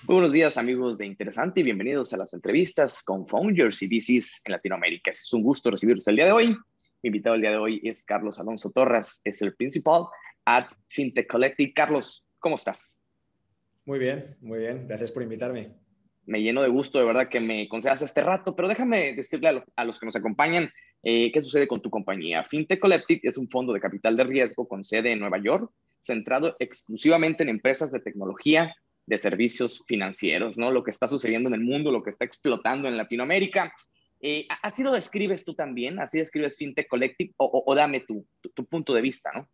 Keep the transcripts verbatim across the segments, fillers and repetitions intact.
Muy buenos días, amigos de Interesante, y bienvenidos a las entrevistas con founders y V Cs en Latinoamérica. Es un gusto recibirlos el día de hoy. Mi invitado el día de hoy es Carlos Alonso Torres, es el principal at FinTech Collective. Carlos, ¿cómo estás? Muy bien, muy bien. Gracias por invitarme. Me lleno de gusto, de verdad, que me concedas este rato, pero déjame decirle a, lo, a los que nos acompañan eh, qué sucede con tu compañía. FinTech Collective es un fondo de capital de riesgo con sede en Nueva York, centrado exclusivamente en empresas de tecnología, de servicios financieros, ¿no? Lo que está sucediendo en el mundo, lo que está explotando en Latinoamérica. Eh, ¿Así lo describes tú también? ¿Así describes FinTech Collective? O, o, o dame tu, tu, tu punto de vista, ¿no?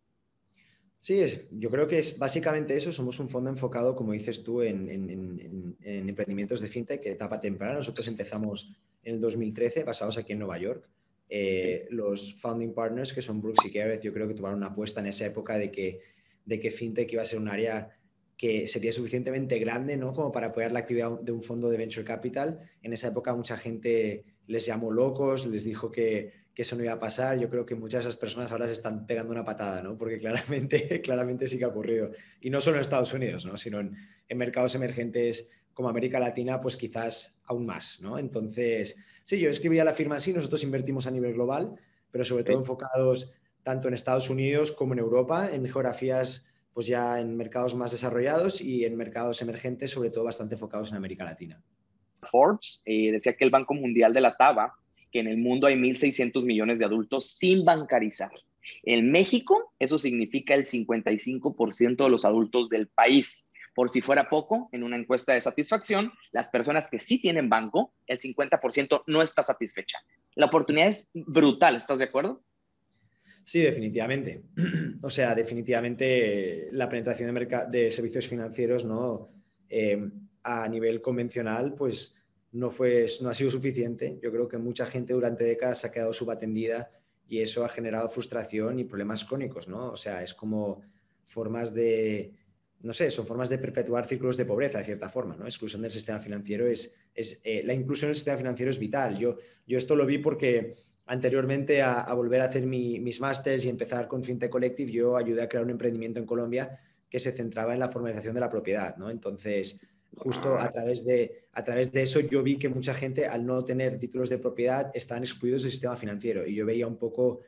Sí, es, yo creo que es básicamente eso. Somos un fondo enfocado, como dices tú, en, en, en, en emprendimientos de fintech, etapa temprana. Nosotros empezamos en el dos mil trece, basados aquí en Nueva York. Okay. Eh, los founding partners, que son Brooks y Gareth, yo creo que tomaron una apuesta en esa época de que, de que fintech iba a ser un área que sería suficientemente grande, ¿no?, como para apoyar la actividad de un fondo de venture capital. En esa época mucha gente les llamó locos, les dijo que, que eso no iba a pasar. Yo creo que muchas de esas personas ahora se están pegando una patada, ¿no? Porque claramente, claramente sí que ha ocurrido. Y no solo en Estados Unidos, ¿no?, sino en, en mercados emergentes como América Latina, pues quizás aún más, ¿no? Entonces, sí, yo escribiría la firma así. Nosotros invertimos a nivel global, pero sobre todo Okay. enfocados tanto en Estados Unidos como en Europa, en geografías, pues ya en mercados más desarrollados, y en mercados emergentes, sobre todo bastante enfocados en América Latina. Forbes eh, decía que el Banco Mundial de la Taba, que en el mundo hay mil seiscientos millones de adultos sin bancarizar. En México, eso significa el cincuenta y cinco por ciento de los adultos del país. Por si fuera poco, en una encuesta de satisfacción, las personas que sí tienen banco, el cincuenta por ciento no está satisfecha. La oportunidad es brutal, ¿estás de acuerdo? Sí, definitivamente. O sea, definitivamente la penetración de, de servicios financieros, ¿no?, eh, a nivel convencional, pues no, fue, no ha sido suficiente. Yo creo que mucha gente durante décadas se ha quedado subatendida, y eso ha generado frustración y problemas crónicos, ¿no? O sea, es como formas de, no sé, son formas de perpetuar círculos de pobreza, de cierta forma, ¿no? Exclusión del sistema financiero es, es eh, la inclusión del sistema financiero es vital. Yo, yo esto lo vi porque anteriormente a, a volver a hacer mi, mis másters y empezar con FinTech Collective, yo ayudé a crear un emprendimiento en Colombia que se centraba en la formalización de la propiedad, ¿no? Entonces, justo a través de, a través de eso, yo vi que mucha gente, al no tener títulos de propiedad, estaban excluidos del sistema financiero, y yo veía un poco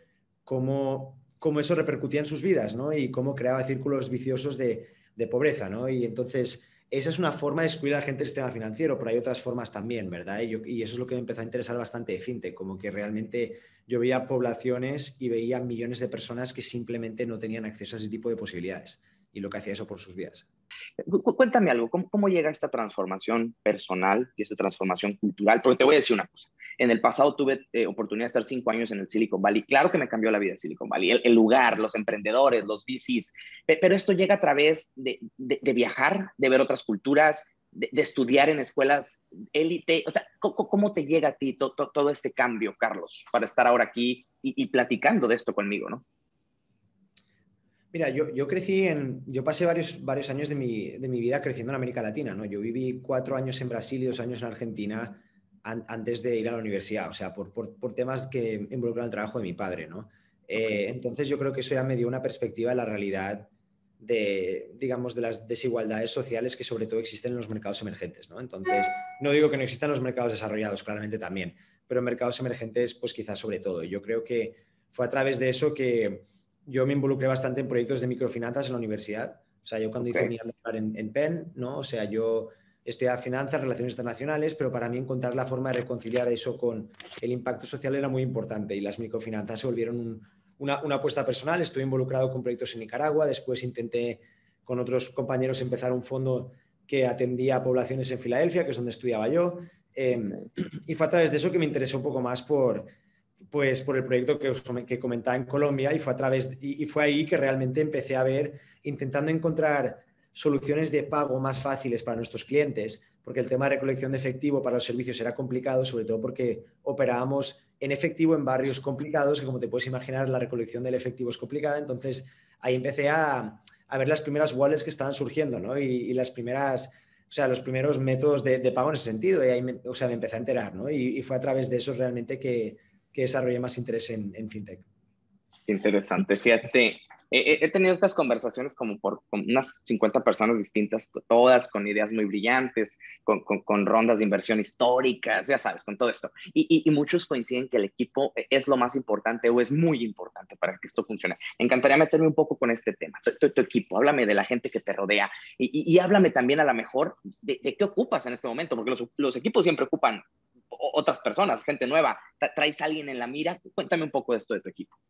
cómo, cómo eso repercutía en sus vidas, ¿no? Y cómo creaba círculos viciosos de, de pobreza, ¿no? Y entonces, esa es una forma de excluir a la gente del sistema financiero, pero hay otras formas también, ¿verdad? Y, yo, y eso es lo que me empezó a interesar bastante de FinTech, como que realmente yo veía poblaciones y veía millones de personas que simplemente no tenían acceso a ese tipo de posibilidades, y lo que hacía eso por sus vidas. Cuéntame algo, ¿cómo, cómo llega esta transformación personal y esta transformación cultural? Porque te voy a decir una cosa. En el pasado tuve eh, oportunidad de estar cinco años en el Silicon Valley. Claro que me cambió la vida el Silicon Valley, el, el lugar, los emprendedores, los V Cs, pero esto llega a través de, de, de viajar, de ver otras culturas, de, de estudiar en escuelas élite. O sea, ¿cómo, cómo te llega a ti to, to, todo este cambio, Carlos, para estar ahora aquí y, y platicando de esto conmigo, ¿no? Mira, yo, yo crecí en, yo pasé varios, varios años de mi, de mi vida creciendo en América Latina, ¿no? Yo viví cuatro años en Brasil y dos años en Argentina an, antes de ir a la universidad, o sea, por, por, por temas que involucran el trabajo de mi padre, ¿no? Okay. Eh, entonces yo creo que eso ya me dio una perspectiva de la realidad de, digamos, de las desigualdades sociales que sobre todo existen en los mercados emergentes, ¿no? Entonces, no digo que no existan los mercados desarrollados, claramente también, pero en mercados emergentes, pues quizás sobre todo. Y yo creo que fue a través de eso que yo me involucré bastante en proyectos de microfinanzas en la universidad. O sea, yo cuando hice Okay. mi undergrad en, en Penn, ¿no? O sea, yo estudiaba finanzas, relaciones internacionales, pero para mí encontrar la forma de reconciliar eso con el impacto social era muy importante, y las microfinanzas se volvieron un, una, una apuesta personal. Estuve involucrado con proyectos en Nicaragua, después intenté con otros compañeros empezar un fondo que atendía a poblaciones en Filadelfia, que es donde estudiaba yo, eh, Okay. y fue a través de eso que me interesó un poco más por, pues, por el proyecto que, os, que comentaba en Colombia, y fue, a través, y, y fue ahí que realmente empecé a ver, intentando encontrar soluciones de pago más fáciles para nuestros clientes, porque el tema de recolección de efectivo para los servicios era complicado, sobre todo porque operábamos en efectivo en barrios complicados, que como te puedes imaginar, la recolección del efectivo es complicada. Entonces ahí empecé a, a ver las primeras wallets que estaban surgiendo, ¿no? y, y las primeras, o sea, los primeros métodos de, de pago en ese sentido, y ahí me, o sea, me empecé a enterar, ¿no? y, y fue a través de eso realmente que, que desarrollé más interés en, en FinTech. Interesante. Fíjate, He, he tenido estas conversaciones como por con unas cincuenta personas distintas, todas con ideas muy brillantes, con, con, con rondas de inversión históricas, ya sabes, con todo esto. Y, y, y, muchos coinciden que el equipo es lo más importante o es muy importante para que esto funcione. Me encantaría meterme un poco con este tema. Tu, tu, tu equipo, háblame de la gente que te rodea y, y, y háblame también a lo mejor de, de qué ocupas en este momento, porque los, los equipos siempre ocupan otras personas, gente nueva. ¿Traes a alguien en la mira? Cuéntame un poco de esto de tu equipo.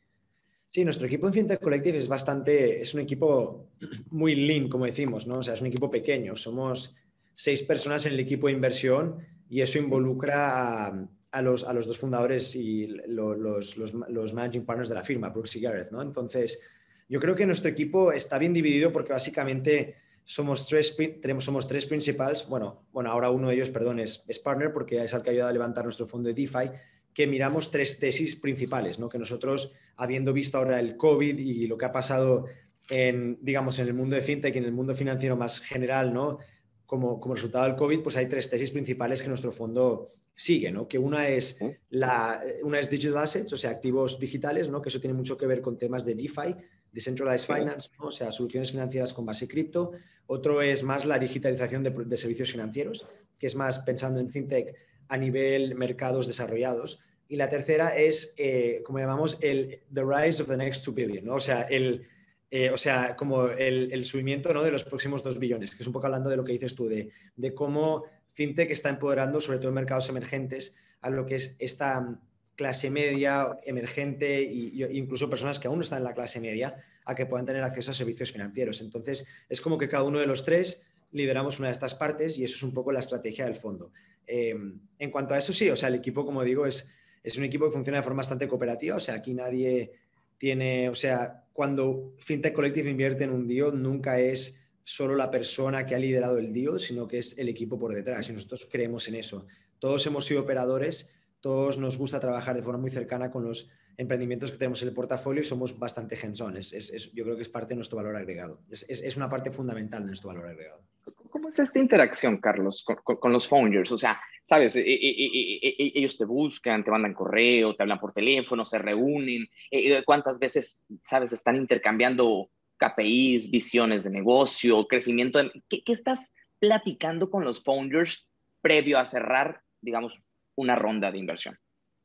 Sí, nuestro equipo en FinTech Collective es bastante, es un equipo muy lean, como decimos, ¿no? O sea, es un equipo pequeño. Somos seis personas en el equipo de inversión y eso involucra a, a, los, a los dos fundadores y lo, los, los, los managing partners de la firma, Brooks y Gareth, ¿no? Entonces, yo creo que nuestro equipo está bien dividido porque básicamente somos tres, tenemos, somos tres principales. Bueno, bueno, ahora uno de ellos, perdón, es, es partner porque es el que ayuda a levantar nuestro fondo de DeFi, que miramos tres tesis principales, ¿no? Que nosotros, habiendo visto ahora el COVID y lo que ha pasado en, digamos, en el mundo de fintech y en el mundo financiero más general, ¿no? Como, como resultado del COVID, pues hay tres tesis principales que nuestro fondo sigue, ¿no? Que una es, la, una es digital assets, o sea, activos digitales, ¿no? Que eso tiene mucho que ver con temas de DeFi, Decentralized Finance, ¿no? O sea, soluciones financieras con base cripto. Otro es más la digitalización de, de servicios financieros, que es más pensando en fintech a nivel mercados desarrollados. Y la tercera es, eh, como llamamos, el The Rise of the Next two billion, ¿no? O sea, el, eh, o sea, como el, el subimiento, ¿no? De los próximos dos billones, que es un poco hablando de lo que dices tú, de, de cómo FinTech está empoderando, sobre todo en mercados emergentes, a lo que es esta clase media, emergente e incluso personas que aún no están en la clase media, a que puedan tener acceso a servicios financieros. Entonces, es como que cada uno de los tres lideramos una de estas partes y eso es un poco la estrategia del fondo. Eh, en cuanto a eso, sí, o sea, el equipo, como digo, es, es un equipo que funciona de forma bastante cooperativa, o sea, aquí nadie tiene, o sea, cuando FinTech Collective invierte en un deal, nunca es solo la persona que ha liderado el deal, sino que es el equipo por detrás y nosotros creemos en eso. Todos hemos sido operadores, todos nos gusta trabajar de forma muy cercana con los emprendimientos que tenemos en el portafolio y somos bastante hands-on. Es, es, es, yo creo que es parte de nuestro valor agregado. Es, es, es una parte fundamental de nuestro valor agregado. ¿Cómo es esta interacción, Carlos, con, con, con los founders? O sea, sabes, e, e, e, e, ellos te buscan, te mandan correo, te hablan por teléfono, se reúnen. ¿Cuántas veces, sabes, están intercambiando K P Is, visiones de negocio, crecimiento? De, ¿qué, ¿Qué estás platicando con los founders previo a cerrar, digamos, una ronda de inversión?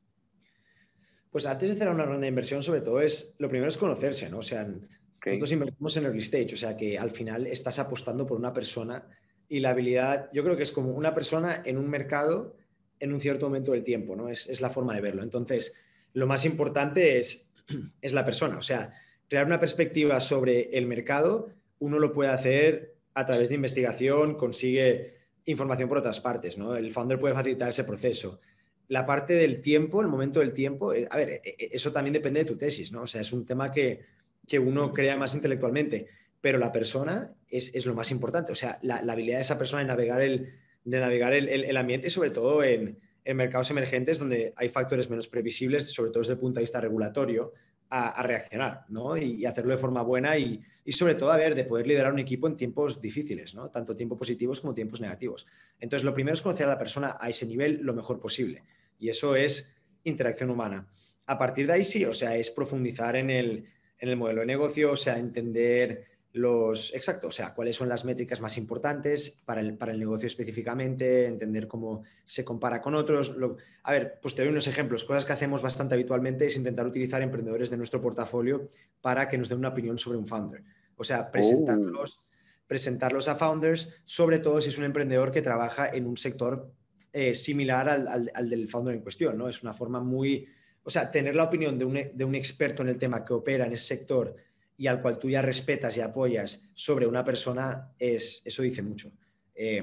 Pues antes de cerrar una ronda de inversión, sobre todo, es lo primero es conocerse, ¿no? O sea, Okay. nosotros invertimos en early stage, o sea que al final estás apostando por una persona y la habilidad, yo creo que es como una persona en un mercado en un cierto momento del tiempo, ¿no? Es, es la forma de verlo. Entonces, lo más importante es, es la persona, o sea, crear una perspectiva sobre el mercado, uno lo puede hacer a través de investigación, consigue información por otras partes, ¿no? El founder puede facilitar ese proceso. La parte del tiempo, el momento del tiempo, a ver, eso también depende de tu tesis, ¿no? O sea, es un tema que, que uno crea más intelectualmente, pero la persona es, es lo más importante, o sea, la, la, habilidad de esa persona de navegar el, de navegar el, el, el ambiente, sobre todo en, en mercados emergentes donde hay factores menos previsibles, sobre todo desde el punto de vista regulatorio, a, a reaccionar, ¿no? Y, y, hacerlo de forma buena y, y sobre todo, a ver, de poder liderar un equipo en tiempos difíciles, ¿no? Tanto tiempos positivos como tiempos negativos. Entonces, lo primero es conocer a la persona a ese nivel lo mejor posible. Y eso es interacción humana. A partir de ahí sí, o sea, es profundizar en el, en el modelo de negocio, o sea, entender los, exacto, o sea, cuáles son las métricas más importantes para el, para el negocio específicamente, entender cómo se compara con otros. Lo, a ver, pues te doy unos ejemplos. Cosas que hacemos bastante habitualmente es intentar utilizar emprendedores de nuestro portafolio para que nos den una opinión sobre un founder. O sea, presentarlos, oh. presentarlos a founders, sobre todo si es un emprendedor que trabaja en un sector Eh, similar al, al, al del founder en cuestión, ¿no? Es una forma muy... O sea, tener la opinión de un, de un experto en el tema que opera en ese sector y al cual tú ya respetas y apoyas sobre una persona, es, eso dice mucho. Eh,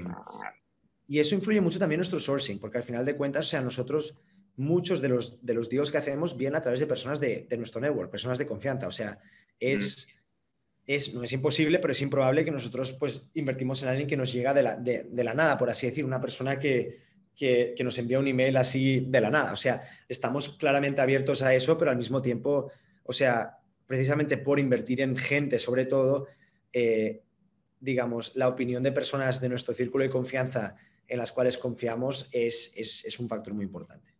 y eso influye mucho también en nuestro sourcing, porque al final de cuentas, o sea, nosotros, muchos de los, de los deals que hacemos vienen a través de personas de, de nuestro network, personas de confianza. O sea, es... Mm. Es, no es imposible, pero es improbable que nosotros pues invertimos en alguien que nos llega de la, de, de la nada, por así decir, una persona que, que, que nos envía un email así de la nada. O sea, estamos claramente abiertos a eso, pero al mismo tiempo, o sea, precisamente por invertir en gente, sobre todo, eh, digamos, la opinión de personas de nuestro círculo de confianza en las cuales confiamos es, es, es un factor muy importante.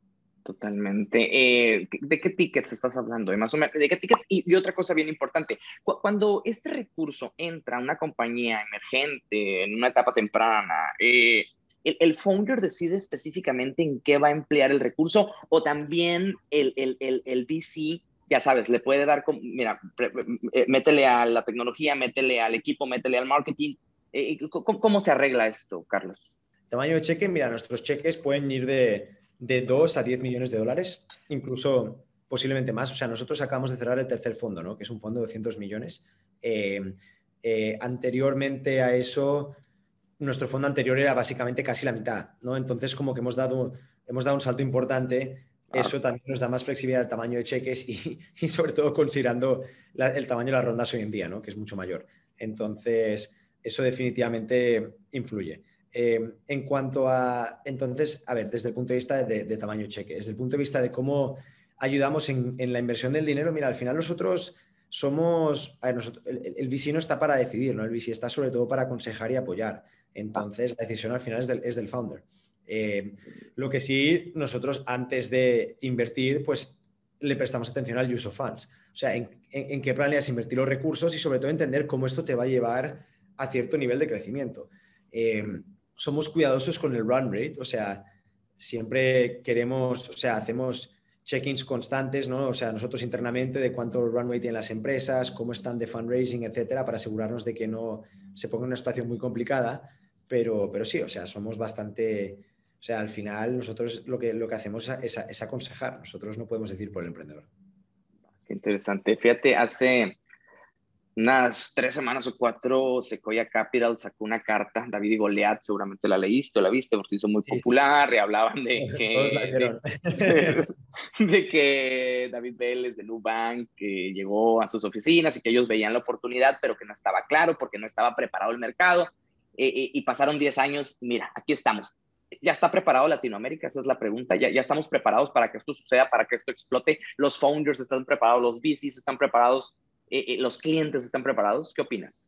Totalmente. Eh, ¿de qué tickets estás hablando? De más o menos, ¿de qué tickets? Y, y otra cosa bien importante, cu- cuando este recurso entra a una compañía emergente, en una etapa temprana, eh, el, el founder decide específicamente en qué va a emplear el recurso o también el, el, el, el V C, ya sabes, le puede dar, como, mira, pre- eh, métele a la tecnología, métele al equipo, métele al marketing. Eh, ¿cómo, cómo se arregla esto, Carlos? Tamaño de cheque, mira, nuestros cheques pueden ir de, de dos a diez millones de dólares, incluso posiblemente más. O sea, nosotros acabamos de cerrar el tercer fondo, ¿no? Que es un fondo de doscientos millones. Eh, eh, anteriormente a eso, nuestro fondo anterior era básicamente casi la mitad, ¿no? Entonces, como que hemos dado, hemos dado un salto importante. Claro. Eso también nos da más flexibilidad al tamaño de cheques y, y sobre todo considerando la, el tamaño de las rondas hoy en día, ¿no? Que es mucho mayor. Entonces, eso definitivamente influye. Eh, en cuanto a, entonces, a ver, desde el punto de vista de, de tamaño cheque, desde el punto de vista de cómo ayudamos en, en la inversión del dinero, mira, al final nosotros somos, a ver, nosotros, el, el V C no está para decidir, ¿no? El V C está sobre todo para aconsejar y apoyar. Ah, Entonces, la decisión al final es del, es del founder. Eh, lo que sí, nosotros antes de invertir, pues le prestamos atención al use of funds. O sea, en, en, en qué planeas invertir los recursos y sobre todo entender cómo esto te va a llevar a cierto nivel de crecimiento. Eh, somos cuidadosos con el run rate, o sea, siempre queremos, o sea, hacemos check-ins constantes, ¿no? O sea, nosotros internamente de cuánto run rate tienen las empresas, cómo están de fundraising, etcétera, para asegurarnos de que no se ponga en una situación muy complicada, pero, pero sí, o sea, somos bastante, o sea, al final nosotros lo que, lo que hacemos es, es aconsejar, nosotros no podemos decir por el emprendedor. qué interesante. Fíjate, hace unas tres semanas o cuatro, Sequoia Capital sacó una carta, David y Goliat, seguramente la leíste o la viste porque se hizo muy Sí, popular y hablaban de todos la que, de, vieron. de que David Vélez de Nubank que llegó a sus oficinas y que ellos veían la oportunidad, pero que no estaba claro porque no estaba preparado el mercado. Eh, eh, y pasaron diez años, mira, aquí estamos. ¿Ya está preparado Latinoamérica? Esa es la pregunta. ¿Ya, ya estamos preparados para que esto suceda, para que esto explote? ¿Los founders están preparados? ¿Los V Cs están preparados? Eh, eh, ¿Los clientes están preparados? ¿Qué opinas?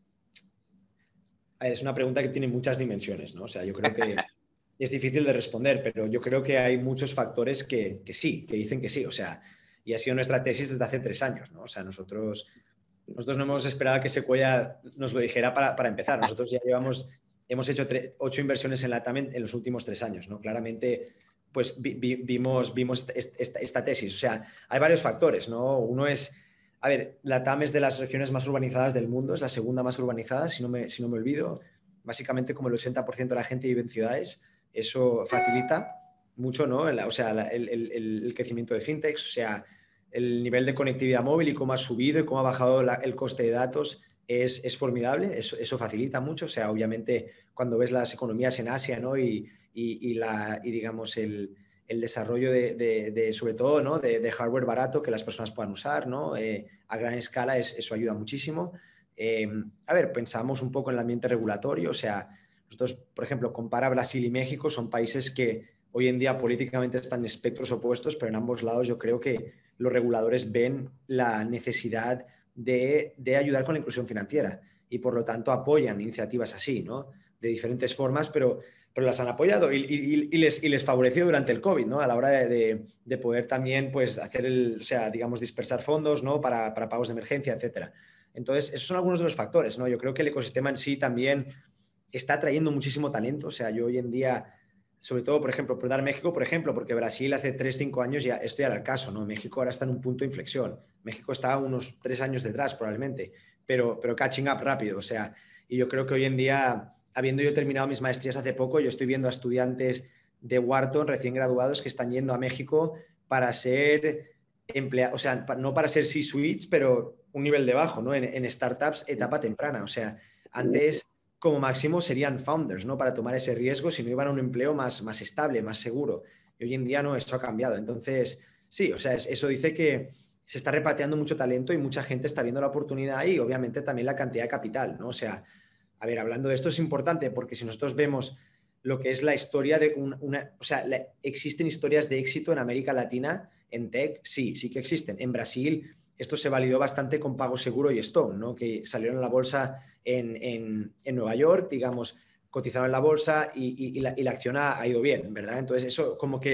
Es una pregunta que tiene muchas dimensiones, ¿no? O sea, yo creo que es difícil de responder, pero yo creo que hay muchos factores que, que sí, que dicen que sí. O sea, y ha sido nuestra tesis desde hace tres años, ¿no? O sea, nosotros, nosotros no hemos esperado que Sequoia nos lo dijera para, para empezar. Nosotros ya llevamos, hemos hecho tre- ocho inversiones en la TAM en, en los últimos tres años, ¿no? Claramente, pues vi, vi, vimos, vimos esta, esta tesis. O sea, hay varios factores, ¿no? Uno es a ver, la TAM es de las regiones más urbanizadas del mundo, es la segunda más urbanizada, si no me, si no me olvido. Básicamente, como el ochenta por ciento de la gente vive en ciudades, eso facilita mucho, ¿no? O sea, el, el, el crecimiento de fintechs, o sea, el nivel de conectividad móvil y cómo ha subido y cómo ha bajado la, el coste de datos es, es formidable, eso, eso, facilita mucho. O sea, obviamente, cuando ves las economías en Asia, ¿no? Y, y, y, la, y digamos, el, el desarrollo de, de, de, sobre todo, ¿no? de, de hardware barato que las personas puedan usar, ¿no? Eh, a gran escala, es, eso ayuda muchísimo. Eh, a ver, pensamos un poco en el ambiente regulatorio, o sea, nosotros, por ejemplo, compara Brasil y México, son países que hoy en día políticamente están en espectros opuestos, pero en ambos lados yo creo que los reguladores ven la necesidad de, de ayudar con la inclusión financiera y por lo tanto apoyan iniciativas así, ¿no? De diferentes formas, pero pero las han apoyado y, y, y, les, y les favoreció durante el COVID, ¿no? A la hora de, de, de poder también, pues, hacer el, o sea, digamos, dispersar fondos, ¿no? Para, para pagos de emergencia, etcétera. Entonces, esos son algunos de los factores, ¿no? Yo creo que el ecosistema en sí también está atrayendo muchísimo talento. O sea, yo hoy en día, sobre todo, por ejemplo, por dar México, por ejemplo, porque Brasil hace tres cinco años ya, esto ya era el caso, ¿no? México ahora está en un punto de inflexión. México está unos tres años detrás, probablemente, pero, pero catching up rápido. O sea, y yo creo que hoy en día, habiendo yo terminado mis maestrías hace poco, yo estoy viendo a estudiantes de Wharton recién graduados que están yendo a México para ser empleados, o sea, no para ser C-suites, pero un nivel de bajo, ¿no? En, en startups, etapa temprana. O sea, antes como máximo serían founders, ¿no? Para tomar ese riesgo si no iban a un empleo más, más estable, más seguro. Y hoy en día no, eso ha cambiado. Entonces, sí, o sea, eso dice que se está repatriando mucho talento y mucha gente está viendo la oportunidad y obviamente también la cantidad de capital, ¿no? O sea, a ver, hablando de esto es importante porque si nosotros vemos lo que es la historia de un, una, o sea, la, existen historias de éxito en América Latina en tech, sí, sí que existen. En Brasil esto se validó bastante con Pago Seguro y Stone, ¿no? Que salieron a la bolsa en, en, en Nueva York, digamos, cotizaron en la bolsa y, y, y, la, y la acción ha, ha, ido bien, ¿verdad? Entonces eso como que el,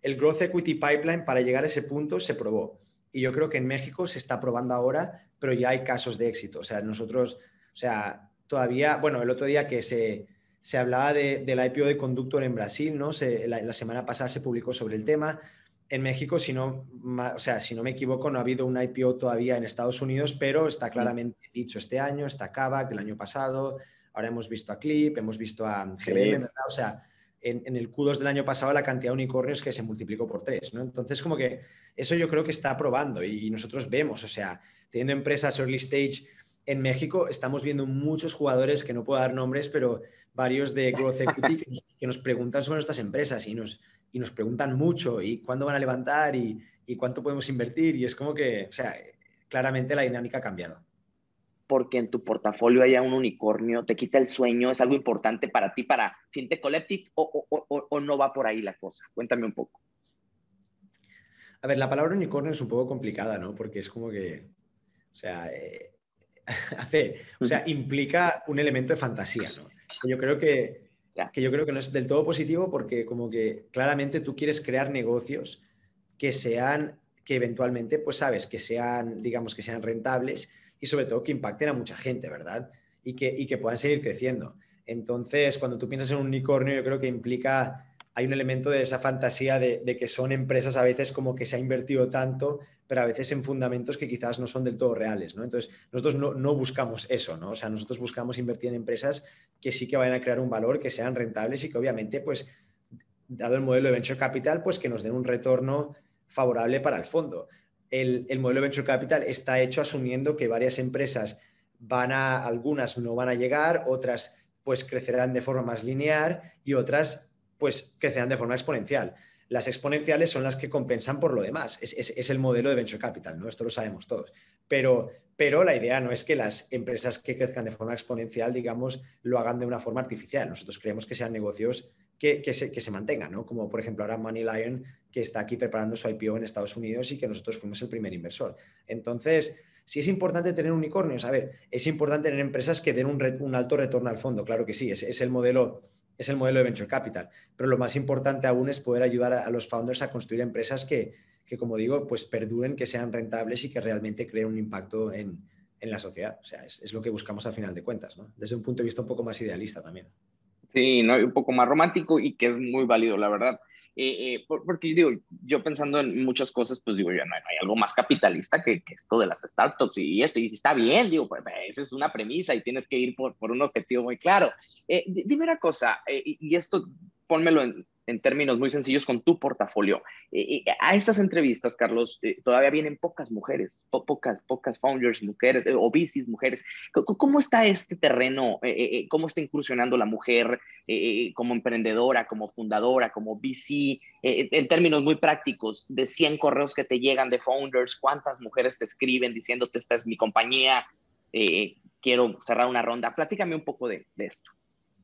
el Growth Equity Pipeline para llegar a ese punto se probó. Y yo creo que en México se está probando ahora, pero ya hay casos de éxito. O sea, nosotros, o sea, todavía, bueno, el otro día que se, se hablaba de, del I P O de Conductor en Brasil, ¿no? Se, la, la semana pasada se publicó sobre el tema. En México, si no, o sea, si no me equivoco, no ha habido un I P O todavía en Estados Unidos, pero está claramente dicho este año, está Kavak del año pasado, ahora hemos visto a Clip, hemos visto a G B M, ¿verdad? O sea, en, en el Q dos del año pasado la cantidad de unicornios que se multiplicó por tres, ¿no? Entonces, como que eso yo creo que está probando y, y nosotros vemos, o sea, teniendo empresas early stage en México, estamos viendo muchos jugadores, que no puedo dar nombres, pero varios de Growth Equity que nos, que nos preguntan sobre nuestras empresas y nos, y nos preguntan mucho y cuándo van a levantar y, y cuánto podemos invertir y es como que, o sea, claramente la dinámica ha cambiado. Porque en tu portafolio haya un unicornio, te quita el sueño, es algo importante para ti, para FinTech Collective, o, o, o, o no va por ahí la cosa. Cuéntame un poco. A ver, la palabra unicornio es un poco complicada, ¿no? Porque es como que, o sea, eh, hace, o sea, implica un elemento de fantasía, ¿no? Yo creo que, Ya. que yo creo que no es del todo positivo porque como que claramente tú quieres crear negocios que sean, que eventualmente, pues sabes, que sean, digamos, que sean rentables y sobre todo que impacten a mucha gente, ¿verdad? Y que, y que puedan seguir creciendo. Entonces, cuando tú piensas en un unicornio, yo creo que implica, hay un elemento de esa fantasía de, de que son empresas a veces como que se ha invertido tanto, pero a veces en fundamentos que quizás no son del todo reales, ¿no? Entonces, nosotros no, no buscamos eso, ¿no? O sea, nosotros buscamos invertir en empresas que sí que vayan a crear un valor, que sean rentables y que obviamente, pues, dado el modelo de venture capital, pues que nos den un retorno favorable para el fondo. El, el modelo de venture capital está hecho asumiendo que varias empresas van a, algunas no van a llegar, otras pues crecerán de forma más lineal y otras pues crecerán de forma exponencial. Las exponenciales son las que compensan por lo demás. Es, es, es el modelo de venture capital, ¿no? Esto lo sabemos todos. Pero, pero la idea no es que las empresas que crezcan de forma exponencial, digamos, lo hagan de una forma artificial. Nosotros creemos que sean negocios que, que, se, que se mantengan, ¿no? Como por ejemplo ahora MoneyLion, que está aquí preparando su I P O en Estados Unidos y que nosotros fuimos el primer inversor. Entonces, si es importante tener unicornios, a ver, es importante tener empresas que den un, re, un alto retorno al fondo, claro que sí, es, es, el modelo, es el modelo de venture capital, pero lo más importante aún es poder ayudar a, a los founders a construir empresas que, que, como digo, pues perduren, que sean rentables y que realmente creen un impacto en, en la sociedad. O sea, es, es lo que buscamos al final de cuentas, ¿no? Desde un punto de vista un poco más idealista también. Sí, ¿no? Un poco más romántico y que es muy válido, la verdad. Eh, eh, por, porque digo, yo pensando en muchas cosas, pues digo, ya no, no hay algo más capitalista que, que, esto de las startups y esto, y está bien, digo, pues esa es una premisa y tienes que ir por, por un objetivo muy claro. Eh, dime una cosa, eh, y esto pónmelo en, en términos muy sencillos con tu portafolio. Eh, eh, a estas entrevistas, Carlos, eh, todavía vienen pocas mujeres, po pocas, pocas founders mujeres, eh, o V Cs mujeres. ¿Cómo está este terreno? Eh, eh, ¿Cómo está incursionando la mujer eh, como emprendedora, como fundadora, como V C? Eh, en términos muy prácticos, de cien correos que te llegan de founders, ¿cuántas mujeres te escriben diciéndote esta es mi compañía? Eh, quiero cerrar una ronda. Platícame un poco de, de esto.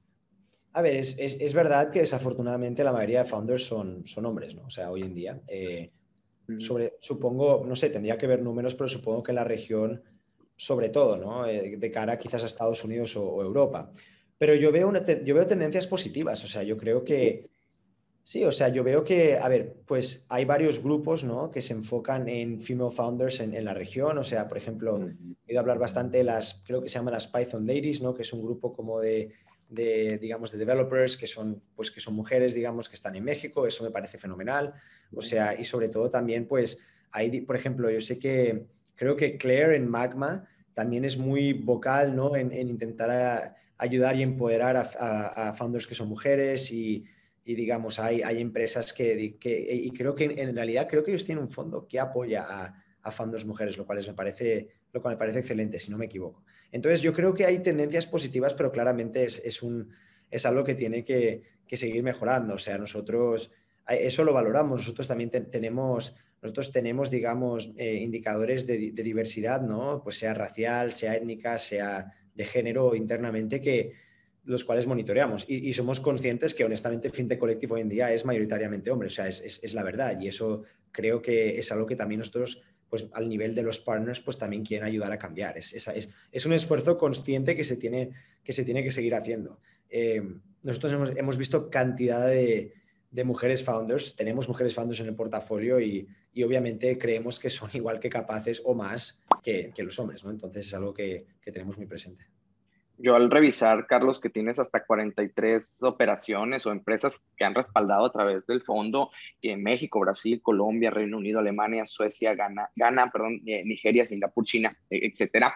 A ver, es, es, es, verdad que desafortunadamente la mayoría de founders son, son hombres, ¿no? O sea, hoy en día. Eh, sobre, supongo, no sé, tendría que ver números, pero supongo que en la región, sobre todo, ¿no? Eh, de cara quizás a Estados Unidos o, o Europa. Pero yo veo, una te, yo veo tendencias positivas, o sea, yo creo que, sí, o sea, yo veo que, a ver, pues hay varios grupos, ¿no? Que se enfocan en female founders en, en la región, o sea, por ejemplo, he ido a hablar bastante de las, creo que se llaman las Python Ladies, ¿no? Que es un grupo como de de, digamos, de developers que son, pues, que son mujeres, digamos, que están en México, eso me parece fenomenal, o sea, y sobre todo también, pues, hay, por ejemplo, yo sé que, creo que Claire en Magma también es muy vocal, ¿no? En, en intentar a, ayudar y empoderar a, a, a, founders que son mujeres y, y digamos, hay, hay empresas que, que, y creo que en, en realidad, creo que ellos tienen un fondo que apoya a, a founders mujeres, lo cual es, me parece, lo cual me parece excelente, si no me equivoco. Entonces, yo creo que hay tendencias positivas, pero claramente es, es, un, es algo que tiene que, que, seguir mejorando. O sea, nosotros eso lo valoramos. Nosotros también te, tenemos, nosotros tenemos, digamos, eh, indicadores de, de, diversidad, ¿no? Pues sea racial, sea étnica, sea de género internamente, que los cuales monitoreamos. Y, y somos conscientes que, honestamente, FinTech Collective hoy en día es mayoritariamente hombre. O sea, es, es, es la verdad. Y eso creo que es algo que también nosotros, pues al nivel de los partners, pues también quieren ayudar a cambiar. Es, es, es, es un esfuerzo consciente que se tiene que, se tiene que seguir haciendo. Eh, nosotros hemos, hemos, visto cantidad de, de mujeres founders. Tenemos mujeres founders en el portafolio y, y obviamente creemos que son igual que capaces o más que, que los hombres, ¿no? Entonces es algo que, que tenemos muy presente. Yo al revisar, Carlos, que tienes hasta cuarenta y tres operaciones o empresas que han respaldado a través del fondo en México, Brasil, Colombia, Reino Unido, Alemania, Suecia, Ghana, Ghana perdón, eh, Nigeria, Singapur, China, eh, etcétera.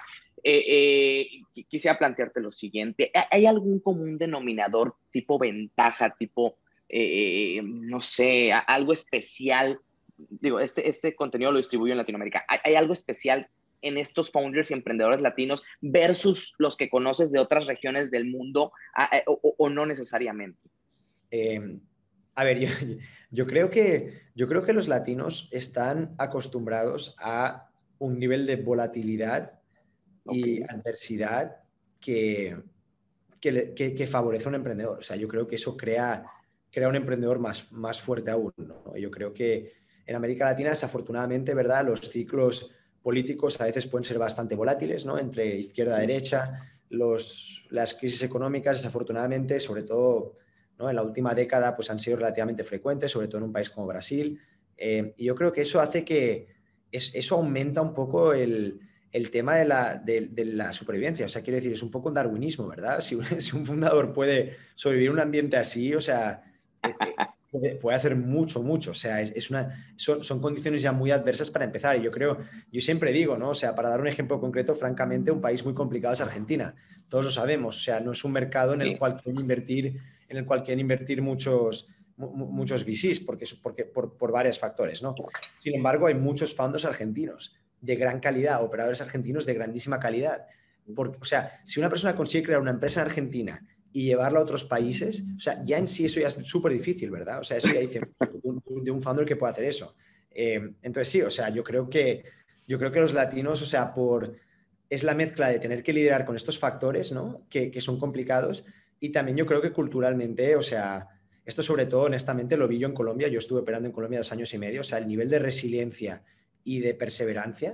Eh, eh, quisiera plantearte lo siguiente. ¿Hay algún común denominador tipo ventaja, tipo, eh, eh, no sé, algo especial? Digo, este, este contenido lo distribuyo en Latinoamérica. ¿Hay, hay algo especial en estos founders y emprendedores latinos versus los que conoces de otras regiones del mundo a, a, o, o no necesariamente? Eh, a ver, yo, yo, creo que, yo creo que los latinos están acostumbrados a un nivel de volatilidad y Okay. adversidad que, que, que, que favorece a un emprendedor. O sea, yo creo que eso crea, crea un emprendedor más, más fuerte aún, ¿no? Yo creo que en América Latina, desafortunadamente, ¿verdad? Los ciclos políticos a veces pueden ser bastante volátiles, ¿no? Entre izquierda y Sí. derecha, los, las crisis económicas, desafortunadamente, sobre todo, ¿no? En la última década, pues han sido relativamente frecuentes, sobre todo en un país como Brasil. Eh, y yo creo que eso hace que es, eso aumenta un poco el, el tema de la, de, de la, supervivencia. O sea, quiero decir, es un poco un darwinismo, ¿verdad? Si un, si un fundador puede sobrevivir en un ambiente así, o sea, eh, eh, puede, puede, hacer mucho, mucho. O sea, es, es una, son, son condiciones ya muy adversas para empezar. Y yo creo, yo siempre digo, ¿no? O sea, para dar un ejemplo concreto, francamente, un país muy complicado es Argentina. Todos lo sabemos. O sea, no es un mercado en el Sí. cual quieren invertir, en el cual quieren invertir muchos muchos V Cs porque, porque, por, por varios factores, ¿no? Sin embargo, hay muchos fondos argentinos de gran calidad, operadores argentinos de grandísima calidad. Porque, o sea, si una persona consigue crear una empresa en Argentina y llevarla a otros países, o sea, ya en sí eso ya es súper difícil, ¿verdad? O sea, eso ya dice de un founder que puede hacer eso. Eh, entonces sí, o sea, yo creo que yo creo que los latinos, o sea, por es la mezcla de tener que liderar con estos factores, ¿no? Que, que son complicados y también yo creo que culturalmente, o sea, esto sobre todo, honestamente, lo vi yo en Colombia, yo estuve operando en Colombia dos años y medio, o sea, el nivel de resiliencia y de perseverancia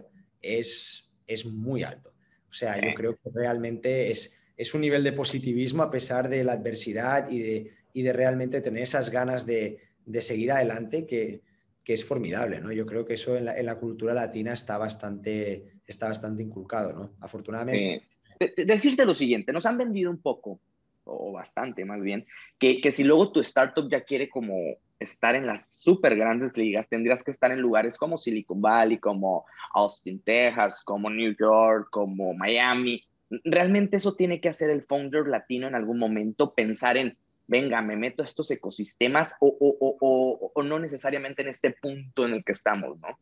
es, es muy alto. O sea, yo Sí. creo que realmente es, es un nivel de positivismo a pesar de la adversidad y de, y de realmente tener esas ganas de, de seguir adelante que, que, es formidable, ¿no? Yo creo que eso en la, en la cultura latina está bastante, está bastante inculcado, ¿no? Afortunadamente. Sí. De- de- decirte lo siguiente, nos han vendido un poco, o bastante más bien, que, que si luego tu startup ya quiere como estar en las súper grandes ligas, tendrías que estar en lugares como Silicon Valley, como Austin, Texas, como New York, como Miami. Realmente eso tiene que hacer el founder latino en algún momento, pensar en, venga, me meto a estos ecosistemas o, o, o, o, o no necesariamente en este punto en el que estamos, ¿no?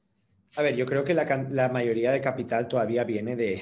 A ver, yo creo que la, la mayoría de capital todavía viene de,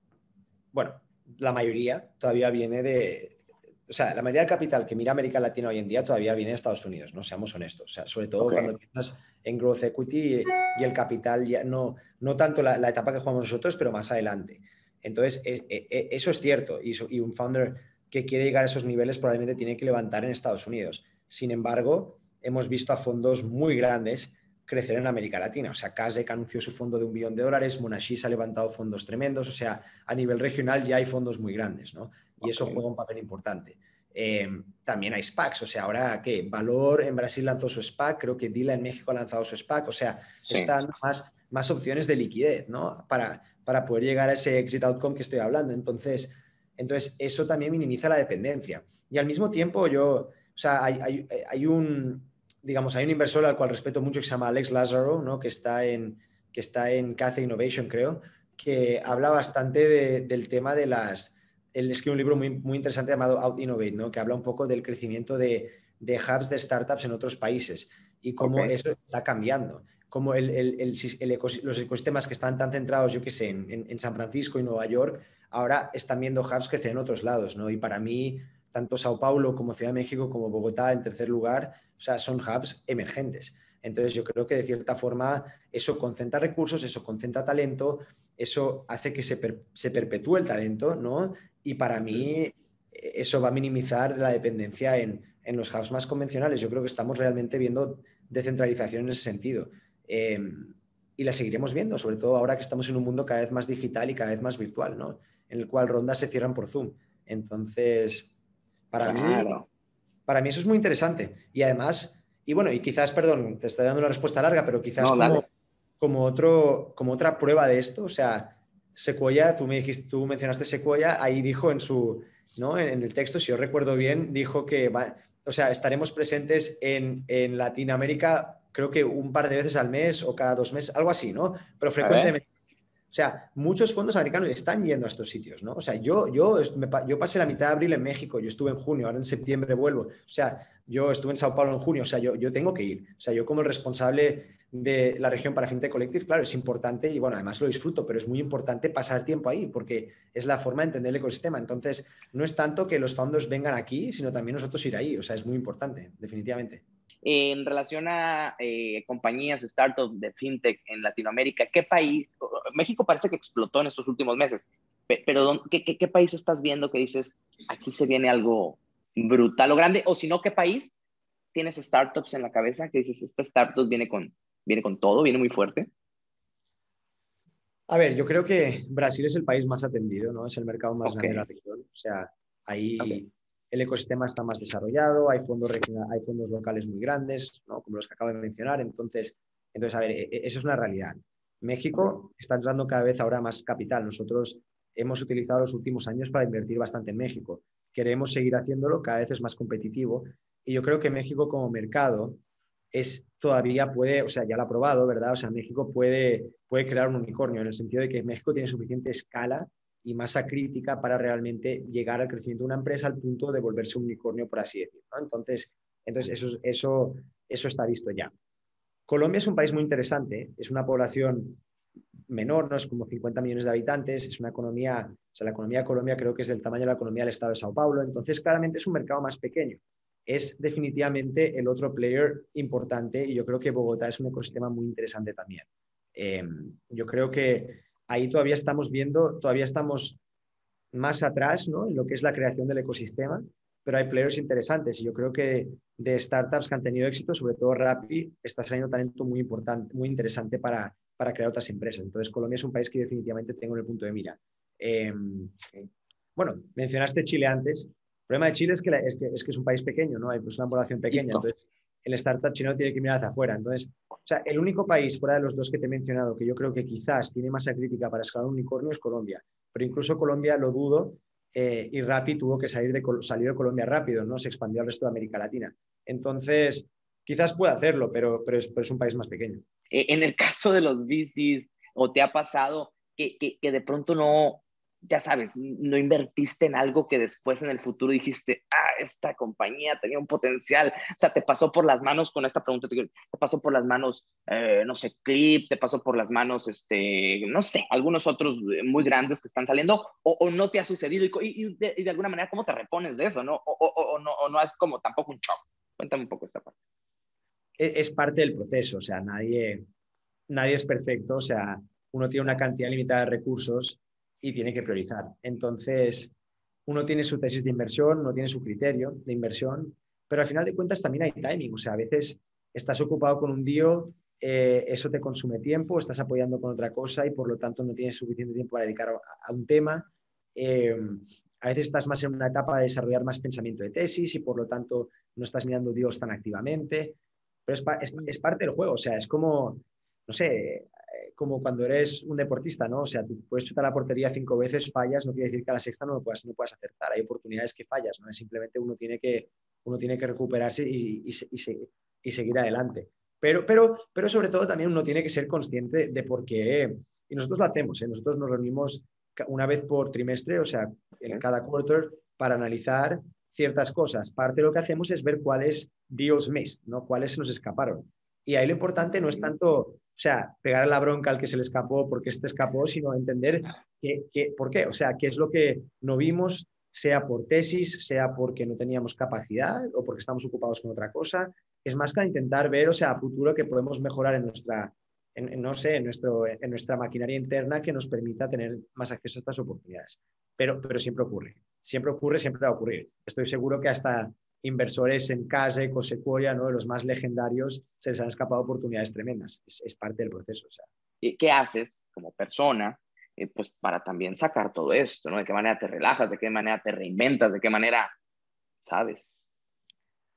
bueno, la mayoría todavía viene de, o sea, la mayoría del capital que mira América Latina hoy en día todavía viene de Estados Unidos, no seamos honestos. O sea, sobre todo Ok, cuando piensas en growth equity y, y el capital, ya no, no tanto la, la, etapa que jugamos nosotros, pero más adelante. Entonces, es, es, eso es cierto y, y un founder que quiere llegar a esos niveles probablemente tiene que levantar en Estados Unidos. Sin embargo, hemos visto a fondos muy grandes crecer en América Latina. O sea, Kasek anunció su fondo de un billón de dólares, Monashis ha levantado fondos tremendos, o sea, a nivel regional ya hay fondos muy grandes, ¿no? Y ok. eso juega un papel importante. Eh, también hay SPACs, o sea, ahora que Valor en Brasil lanzó su SPAC, creo que Dila en México ha lanzado su SPAC, o sea, Sí. están más, más opciones de liquidez, ¿no? Para, para poder llegar a ese exit outcome que estoy hablando. Entonces, entonces eso también minimiza la dependencia. Y al mismo tiempo yo, o sea, hay, hay, hay un, digamos, hay un inversor al cual respeto mucho que se llama Alex Lazaro, ¿no? Que está en, que está en Cathay Innovation, creo, que habla bastante de, del tema de las... Él escribe un libro muy, muy interesante llamado Out Innovate, ¿no? Que habla un poco del crecimiento de, de hubs de startups en otros países y Ok. cómo eso está cambiando. Como el, el, el, el ecos, los ecosistemas que están tan centrados, yo qué sé, en, en, en San Francisco y Nueva York, ahora están viendo hubs crecer en otros lados, ¿no? Y para mí, tanto Sao Paulo como Ciudad de México como Bogotá, en tercer lugar, o sea, son hubs emergentes. Entonces yo creo que de cierta forma eso concentra recursos, eso concentra talento, eso hace que se, per, se perpetúe el talento, ¿no? Y para mí eso va a minimizar la dependencia en, en los hubs más convencionales. Yo creo que estamos realmente viendo descentralización en ese sentido. Eh, y la seguiremos viendo, sobre todo ahora que estamos en un mundo cada vez más digital y cada vez más virtual, ¿no? En el cual rondas se cierran por Zoom. Entonces, para mí, Claro. para mí eso es muy interesante. Y además, y bueno, y quizás, perdón, te estoy dando una respuesta larga, pero quizás No, como, dale. como, otro, como otra prueba de esto, o sea, Sequoia, tú, me dijiste, tú mencionaste Sequoia, ahí dijo en su, ¿no? En, en el texto, si yo recuerdo bien, dijo que, va, o sea, estaremos presentes en, en Latinoamérica creo que un par de veces al mes o cada dos meses, algo así, ¿no? Pero A ver. frecuentemente. O sea, muchos fondos americanos están yendo a estos sitios, ¿no? O sea, yo, yo, me, yo pasé la mitad de abril en México, yo estuve en junio, ahora en septiembre vuelvo. O sea, yo estuve en Sao Paulo en junio, o sea, yo, yo tengo que ir. O sea, yo como el responsable de la región para FinTech Collective, claro, es importante y bueno, además lo disfruto, pero es muy importante pasar tiempo ahí porque es la forma de entender el ecosistema. Entonces, no es tanto que los fondos vengan aquí, sino también nosotros ir ahí. O sea, es muy importante, definitivamente. En relación a eh, compañías, startups de fintech en Latinoamérica, ¿qué país? México parece que explotó en estos últimos meses, pero ¿qué, qué, qué país estás viendo que dices, aquí se viene algo brutal o grande? O si no, ¿qué país tienes startups en la cabeza que dices, esta startup viene con, viene con todo, viene muy fuerte? A ver, yo creo que Brasil es el país más atendido, ¿no? Es el mercado más Ok, grande de la región. O sea, ok. ahí el ecosistema está más desarrollado, hay fondos, regional, hay fondos locales muy grandes, ¿no? Como los que acabo de mencionar. Entonces, entonces, a ver, e, e, eso es una realidad. Okay. México está entrando cada vez ahora más capital. Nosotros hemos utilizado los últimos años para invertir bastante en México. Queremos seguir haciéndolo, cada vez es más competitivo. Y yo creo que México como mercado es todavía puede, o sea, ya lo ha probado, ¿verdad? O sea, México puede, puede crear un unicornio en el sentido de que México tiene suficiente escala y masa crítica para realmente llegar al crecimiento de una empresa al punto de volverse un unicornio, por así decirlo, ¿no? Entonces, entonces eso, eso, eso está visto ya. Colombia es un país muy interesante, es una población menor, no es como cincuenta millones de habitantes, es una economía, o sea, la economía de Colombia creo que es del tamaño de la economía del estado de Sao Paulo, entonces claramente es un mercado más pequeño. Es definitivamente el otro player importante y yo creo que Bogotá es un ecosistema muy interesante también. Eh, yo creo que ahí todavía estamos viendo, todavía estamos más atrás, ¿no? En lo que es la creación del ecosistema, pero hay players interesantes y yo creo que de startups que han tenido éxito, sobre todo Rappi, está saliendo talento muy importante, muy interesante para, para crear otras empresas. Entonces, Colombia es un país que definitivamente tengo en el punto de mira. Eh, bueno, mencionaste Chile antes. El problema de Chile es que, la, es, que, es que es un país pequeño, ¿no? Hay pues, una población pequeña, Listo. entonces el startup chino tiene que mirar hacia afuera. Entonces, o sea, el único país fuera de los dos que te he mencionado que yo creo que quizás tiene masa crítica para escalar un unicornio es Colombia. Pero incluso Colombia lo dudo eh, y Rappi tuvo que salir de, salir de Colombia rápido, ¿no? Se expandió al resto de América Latina. Entonces, quizás pueda hacerlo, pero, pero, es, pero es un país más pequeño. Eh, en el caso de los V Cs, ¿o te ha pasado que, que, que de pronto no, ya sabes, no invertiste en algo que después en el futuro dijiste, ah, esta compañía tenía un potencial? O sea, te pasó por las manos, con esta pregunta, te, te pasó por las manos, eh, no sé, Clip, te pasó por las manos, este, no sé, algunos otros muy grandes que están saliendo, o, o no te ha sucedido, y, y, de, y, de, alguna manera, ¿cómo te repones de eso? ¿No? O, o, o, no, o no es como tampoco un shock. Cuéntame un poco esta parte. Es, es parte del proceso, o sea, nadie, nadie es perfecto, o sea, uno tiene una cantidad limitada de recursos y tiene que priorizar. Entonces, uno tiene su tesis de inversión, uno tiene su criterio de inversión, pero al final de cuentas también hay timing, o sea, a veces estás ocupado con un deal, eh, eso te consume tiempo, estás apoyando con otra cosa y por lo tanto no tienes suficiente tiempo para dedicar a, a un tema. Eh, a veces estás más en una etapa de desarrollar más pensamiento de tesis y por lo tanto no estás mirando deals tan activamente, pero es, es, es parte del juego, o sea, es como, no sé, como cuando eres un deportista, ¿no? O sea, tú puedes chutar la portería cinco veces, fallas, no quiere decir que a la sexta no lo puedas, no puedas acertar. Hay oportunidades que fallas, ¿no? Es simplemente uno tiene que, uno tiene que recuperarse y, y, y, y seguir adelante. Pero, pero, pero sobre todo también uno tiene que ser consciente de por qué, y nosotros lo hacemos, ¿eh? Nosotros nos reunimos una vez por trimestre, o sea, en Okay. cada quarter, para analizar ciertas cosas. Parte de lo que hacemos es ver cuáles deals missed, ¿no? Cuáles se nos escaparon. Y ahí lo importante no es tanto, o sea, pegar la bronca al que se le escapó porque este escapó, sino entender qué, qué, por qué, o sea, qué es lo que no vimos, sea por tesis, sea porque no teníamos capacidad o porque estamos ocupados con otra cosa. Es más que intentar ver, o sea, a futuro que podemos mejorar en nuestra, en, en, no sé, en, nuestro, en nuestra maquinaria interna que nos permita tener más acceso a estas oportunidades. Pero, pero siempre ocurre, siempre ocurre, siempre va a ocurrir. Estoy seguro que hasta inversores en Case, con Sequoia, ¿no? De los más legendarios, se les han escapado oportunidades tremendas. Es, es parte del proceso. O sea. ¿Qué haces como persona eh, pues para también sacar todo esto, ¿no? ¿De qué manera te relajas? ¿De qué manera te reinventas? ¿De qué manera, sabes?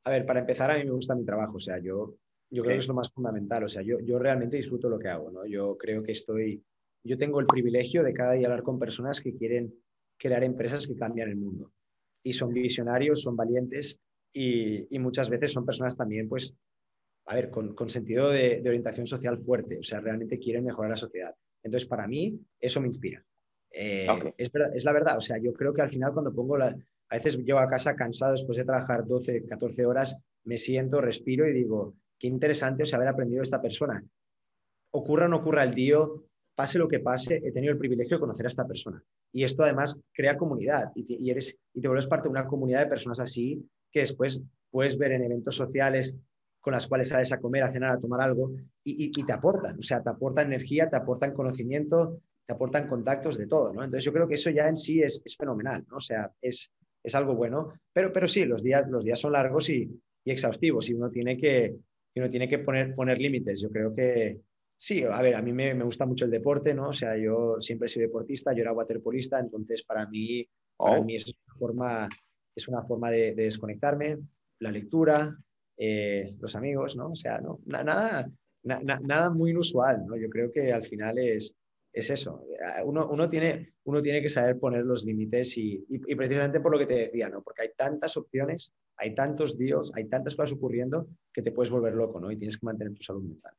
A ver, para empezar, a mí me gusta mi trabajo, o sea, yo, yo creo que es lo más fundamental, o sea, yo, yo realmente disfruto lo que hago, ¿no? Yo creo que estoy, yo tengo el privilegio de cada día hablar con personas que quieren crear empresas que cambian el mundo. Y son visionarios, son valientes y, y muchas veces son personas también, pues, a ver, con, con sentido de, de orientación social fuerte, o sea, realmente quieren mejorar la sociedad. Entonces, para mí, eso me inspira. Eh, Ok. es, es la verdad, o sea, yo creo que al final cuando pongo la, a veces llego a casa cansado después de trabajar doce, catorce horas, me siento, respiro y digo, qué interesante, o sea, haber aprendido de esta persona. Ocurra o no ocurra el día, pase lo que pase, he tenido el privilegio de conocer a esta persona. Y esto además crea comunidad y te, y eres, y te vuelves parte de una comunidad de personas así que después puedes ver en eventos sociales con las cuales sales a comer, a cenar, a tomar algo y, y, y te aportan, o sea, te aportan energía, te aportan conocimiento, te aportan contactos de todo, ¿no? Entonces yo creo que eso ya en sí es, es fenomenal, ¿no? O sea, es, es algo bueno, pero, pero sí, los días, los días son largos y, y exhaustivos y uno tiene que, uno tiene que poner, poner límites. Yo creo que sí, a ver, a mí me, me gusta mucho el deporte, ¿no? O sea, yo siempre he sido deportista, yo era waterpolista, entonces para mí, para mí Oh, es una forma, es una forma de, de desconectarme, la lectura, eh, los amigos, ¿no? O sea, no, na- nada, na- na- nada muy inusual, ¿no? Yo creo que al final es, es eso. Uno, uno, tiene, uno tiene que saber poner los límites y, y, y precisamente por lo que te decía, ¿no? Porque hay tantas opciones, hay tantos días, hay tantas cosas ocurriendo que te puedes volver loco, ¿no? Y tienes que mantener tu salud mental.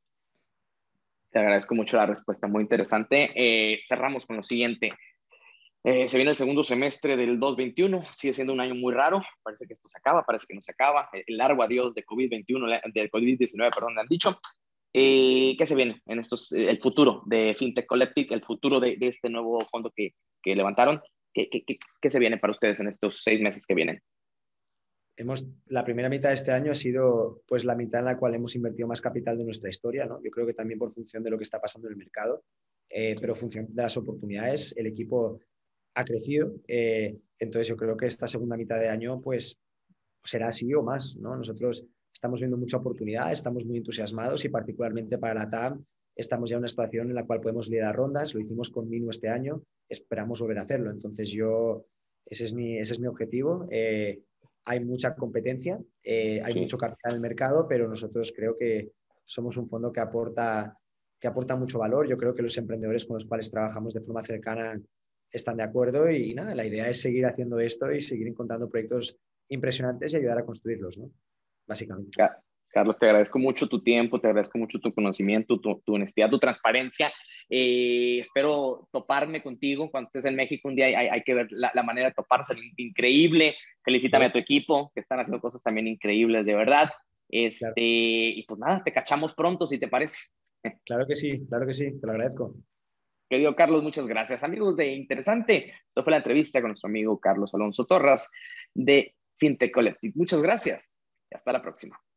te agradezco mucho la respuesta, muy interesante. Eh, cerramos con lo siguiente. Eh, se viene el segundo semestre del dos mil veintiuno, sigue siendo un año muy raro, parece que esto se acaba, parece que no se acaba, el largo adiós de COVID veintiuno, del COVID diecinueve, perdón, le han dicho. Eh, ¿Qué se viene en estos, el futuro de FinTech Collective, el futuro de, de este nuevo fondo que, que levantaron? ¿Qué, qué, qué, ¿Qué se viene para ustedes en estos seis meses que vienen? Hemos, la primera mitad de este año ha sido pues la mitad en la cual hemos invertido más capital de nuestra historia, ¿no? Yo creo que también por función de lo que está pasando en el mercado, eh, pero función de las oportunidades, el equipo ha crecido. Eh, entonces yo creo que esta segunda mitad de año pues será así o más, ¿no? Nosotros estamos viendo mucha oportunidad, estamos muy entusiasmados y particularmente para la T A M estamos ya en una situación en la cual podemos liderar rondas, lo hicimos con Minu este año, esperamos volver a hacerlo. Entonces yo, ese es mi, ese es mi objetivo. Eh, hay mucha competencia, eh, hay Sí. mucho capital en el mercado, pero nosotros creo que somos un fondo que aporta, que aporta mucho valor. Yo creo que los emprendedores con los cuales trabajamos de forma cercana están de acuerdo y nada, la idea es seguir haciendo esto y seguir encontrando proyectos impresionantes y ayudar a construirlos, ¿no? Básicamente. Carlos, te agradezco mucho tu tiempo, te agradezco mucho tu conocimiento, tu, tu honestidad, tu transparencia. Eh, espero toparme contigo cuando estés en México un día. Hay, hay que ver la, la, manera de toparse, increíble. Felicítame Sí, a tu equipo, que están haciendo cosas también increíbles, de verdad. claro, Este, y pues nada, te cachamos pronto, si te parece. claro que sí, claro que sí, te lo agradezco. Querido Carlos, muchas gracias. Amigos de Interesante, esto fue la entrevista con nuestro amigo Carlos Alonso Torras de FinTech Collective. Muchas gracias y hasta la próxima.